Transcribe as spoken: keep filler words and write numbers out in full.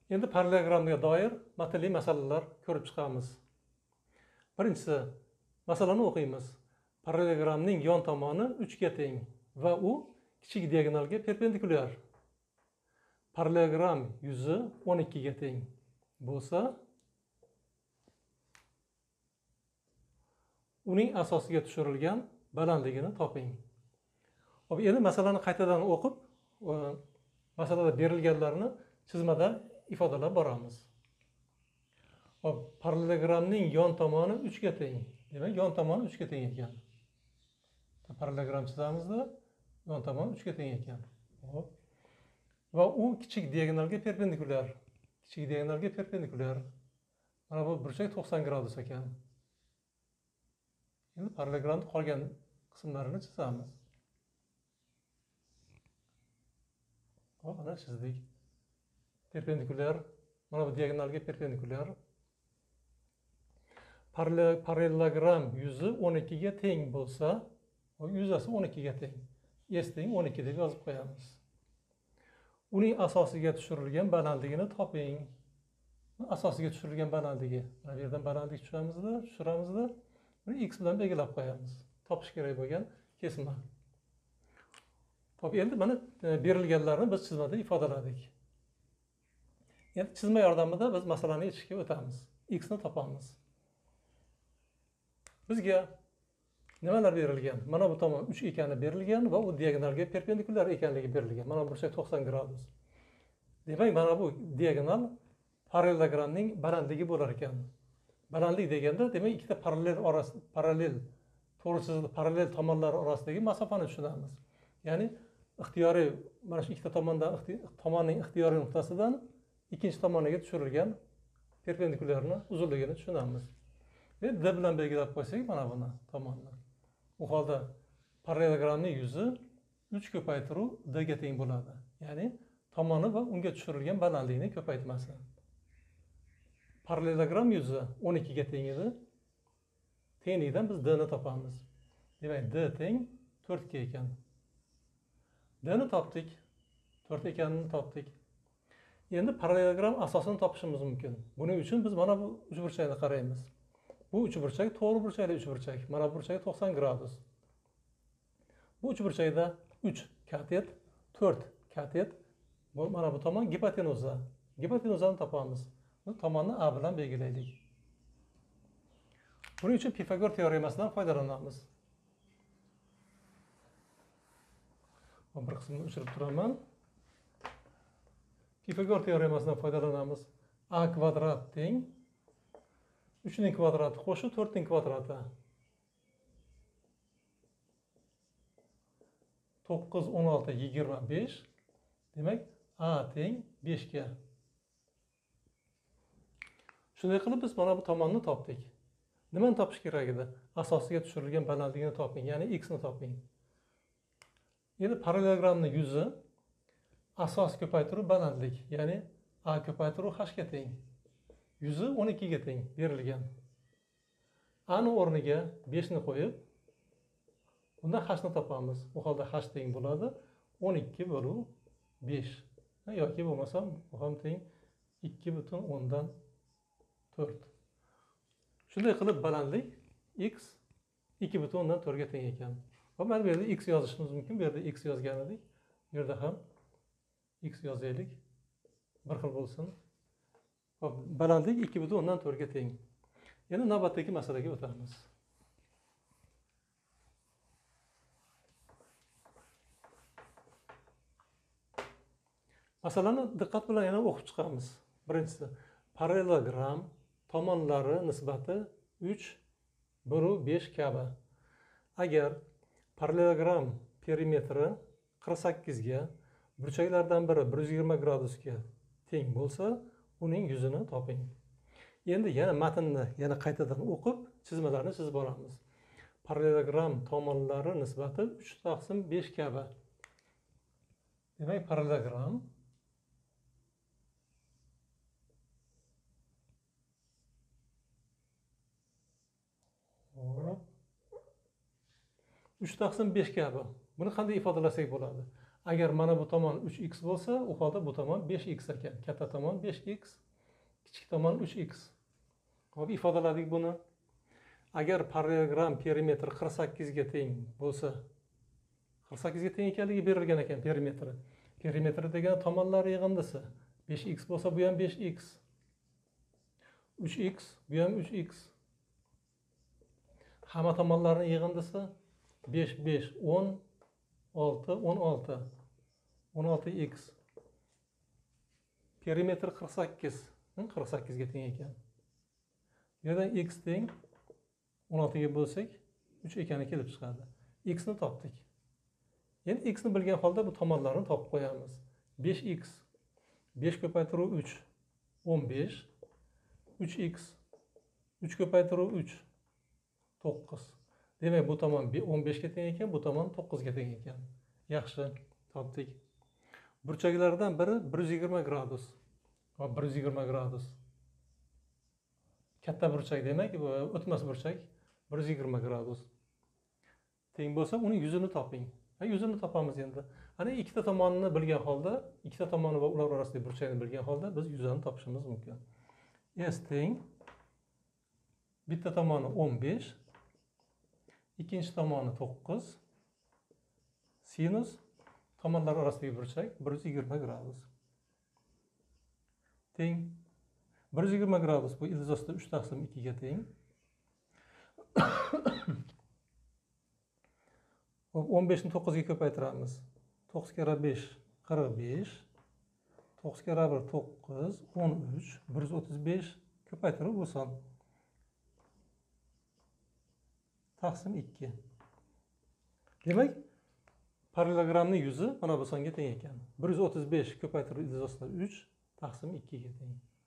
Endi parallelogramga doir matnli masalalar ko'rib chiqamiz. Birinchisi, masalani o'qiymiz. Parallelogramning yon tomoni uch ga teng va u kichik diagonalga perpendikulyar. Parallelogram yuzi o'n ikki ga teng bo'lsa, uning asosiga tushirilgan balandligini toping. Hop, endi masalani qaytadan o'qib, masalada berilganlarni chizmada ifodalab boramiz. Hop, parallelogramning yon tomoni uch ga teng. Demak, yon tomoni uch ga teng ekan. Parallelogram chizamizda yon tomoni uch ga teng ekan. Hop. Va u kichik diagonalga perpendikulyar. Kichik diagonalga perpendikulyar. Mana bu burchak to'qson gradus ekan. Endi parallelogramning qolgan qismlarini chizamiz. Hop, ana chizdik. Perpendikulyar, mana bu diagonalga perpendikulyar. Parallelogram yuzi o'n ikki ga teng bo'lsa, o yuzasi o'n ikki ga teng. S teng o'n ikki deb yozib qo'yamiz. Uning asosiga tushirilgan balandligini toping. Asosiga tushirilgan balandligi. Mana bu yerdan balandlik tushiramizda, tushiramizda, buni x bilan belgilab qo'yamiz. Topish kerak bo'lgan kesma. Hop, endi mana berilganlarni biz chizmada ifodaladik. Endi chizma yordamida biz masalani yechishga o'tamiz. X ni topamiz. Bizga nimalar berilgan? Mana bu tomon uch ekani berilgan va u diagonalga perpendikulyar ekanligi berilgan. Mana bu burchak to'qson gradus. Demak, mana bu diagonal parallelogramning balandligi bo'lar ekan. Balandlik deganda, demak, ikkita parallel orasida parallel to'g'ri chizilgan parallel tomonlar orasidagi masofani tushunamiz. Ya'ni ixtiyoriy mana shu ikkita tomondan tomonning ixtiyoriy nuqtasidan ikkinchi tomoniga tushirilgan perpendikulyarni uzunligini tushunamiz. Ve d bilan belgilab qo'ysak mana buni tomonni. U holda parallelogramning yuzi uch ko'paytiruv d ga teng bo'ladi. Ya'ni tomoni va unga tushirilgan balandlikni ko'paytmasi. Parallelogram yuzi o'n ikki ga teng edi. Tenglikdan biz d ni topamiz. Demak, d teng to'rt ga ekan. D ni topdik. to'rt ekanini topdik. Endi parallelogram asosini topishimiz mumkin. Buning uchun biz mana bu uchburchakni qaraymiz. Bu uchburchak to'g'ri burchakli uchburchak. Mana bu burchak to'qson gradus. Bu uchburchakda uch katet, to'rt katet, mana bu tomon gipotenuza. Gipotenuzani topamiz. Bu tomonni A bilan belgilaylik. Buning uchun Pifagor teoremasidan foydalanamiz. Bir qismini o'chirib turaman. Pifagor teoremasidan foydalanamiz. A kvadrat teng uch ning kvadrati qo'shib to'rt ning kvadrati. to'qqiz, o'n olti, yigirma besh. Demak, A teng besh ga. Shunday qilib biz mana bu tomonni topdik. Nimani topish kerak edi? Asosiga tushirilgan balandligini toping, ya'ni x ni toping. Endi parallelogramning yuzi asos ko'paytiruv balandlik, ya'ni A ko'paytiruv h ga teng. Yuzi o'n ikki ga teng berilgan. A ni o'rniga besh ni qo'yib, bundan h ni topamiz. Bu holda h teng bo'ladi o'n ikki bo'luv besh. Yoki bo'lmasa, bu ham teng ikki butun o'ndan to'rt. Shunday qilib balandlik x ikki butun o'ndan to'rt ga teng ekan. Va mana bu yerda x yozishimiz mumkin. Bu yerda x yozgan edik. Bu yerda ham x yozaylik. Bir xil bo'lsin. Hop, balandlik ikki butun o'ndan to'rt ga teng. Yana navbatdagi masalaga o'tamiz. Masalani diqqat bilan yana o'qib chiqamiz. Birinchisi, parallelogram tomonlari nisbati uch, bir, besh kabi. Agar parallelogram perimetri qirq sakkiz ga, burchaklardan biri bir yuz yigirma gradusga teng bo'lsa, uning yuzini toping. Endi yana matnni yana qaytadan o'qib, chizmalarni chizib boramiz. Parallelogram tomonlari nisbati uch taqsim besh kabi. Demak, parallelogram uch taqsim besh kabi. Buni qanday ifodalasak bo'ladi? Agar mana bu tomon uch x bo'lsa, u holda bu tomon besh x ekan. Katta tomon besh x, kichik tomon uch x. Hop, ifodaladik buni. Agar parallelogram perimetri qirq sakkiz ga teng bo'lsa, qirq sakkiz ga teng ekanligi berilgan ekan perimetri. Perimetri degani tomonlar yig'indisi. besh x bo'lsa, bu ham besh x. uch x, bu ham uch x. Hamma tomonlarning yig'indisi besh, besh, o'n olti, o'n olti. o'n olti x. Perimetr qirq sakkiz. qirq sakkiz ga teng ekan. Bu yerdan x teng o'n olti ga bo'lsak, uch ekani kelib chiqadi. X ni topdik. Endi x ni bilgan holda bu tomonlarni topib qo'yamiz. besh x. besh ko'paytiruv uch. o'n besh. uch x. uch ko'paytiruv uch. to'qqiz. Demak, bu tomon o'n besh ga teng ekan, bu tomon to'qqiz ga teng ekan. Yaxshi, topdik. Burchaklardan biri bir yuz yigirma gradus va bir yuz yigirma gradus. Katta burchak demak, bu o'tmas burchak bir yuz yigirma gradus. Teng bo'lsa, uning yuzini toping. Ha, yuzini topamiz endi. Ana ikkita tomonini bilgan holda, ikkita tomoni va ular orasidagi burchakni bilgan holda biz yuzini topishimiz mumkin. S teng bitta tomoni o'n besh, ikkinchi tomoni to'qqiz, sinus tomonlar orasidagi burchak bir yuz yigirma gradus. Teng bir yuz yigirma gradus bu ildiz ostida uch taqsim ikki ga teng. o'n besh ni to'qqiz ga ko'paytiramiz. to'qqiz kara besh qirq besh. to'qqiz kara bir to'qqiz, o'n uch, bir yuz o'ttiz besh ko'paytiruv bu son. Taqsim ikki. Demak, parallelogramning yuzi mana bu songa teng ekan. bir yuz o'ttiz besh ko'paytiruv ildiz ostida uch taqsim ikki ga teng.